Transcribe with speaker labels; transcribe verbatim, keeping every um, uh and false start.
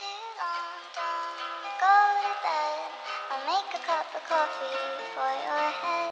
Speaker 1: too long, don't go to bed. I'll make a cup of coffee for your head.